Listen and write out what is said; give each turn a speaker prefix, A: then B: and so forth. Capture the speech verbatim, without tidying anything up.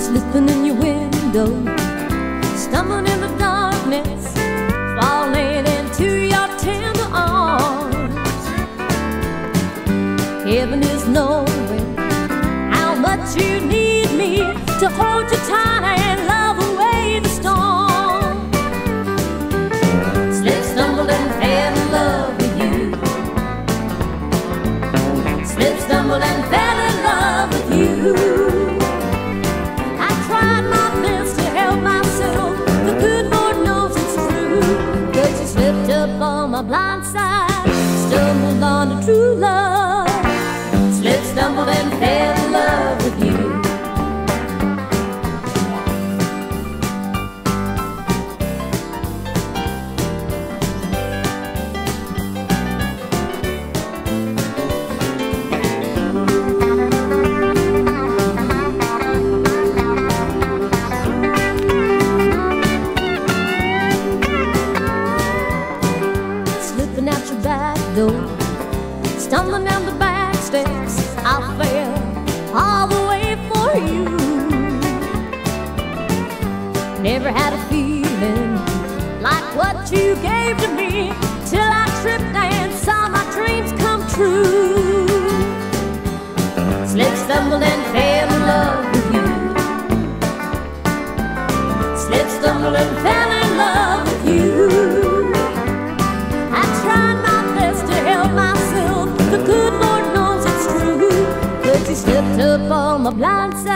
A: slipping in your window, stumbling in the darkness, falling into your tender arms. Heaven is knowing how much you need me to hold you tight and love away the storm. Slip, stumbled and fell in love with you. Slip, stumbled and fell in love with you. I tried my best to help myself, the good Lord knows it's true. But you slipped up on my blind side, stumbled on to true love. Slip, stumbled and fell in love with you. Slipping out your back door, stumbling down the back steps, I fell all the way for you. Never had a feeling like what you gave to me, till I tripped and saw my dreams come true. Slip, stumbled and fell in love with you. Slip, stumbled and fell in love with you. I tried my best to help myself, the good Lord knows it's true. But you slipped up on my blind side,